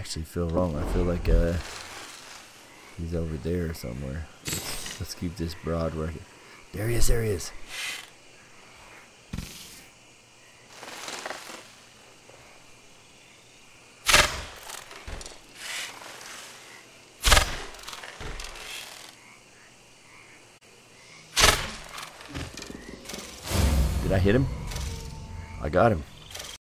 actually feel wrong. I feel like he's over there somewhere. Let's keep this broad working. There he is, there he is. Did I hit him? I got him.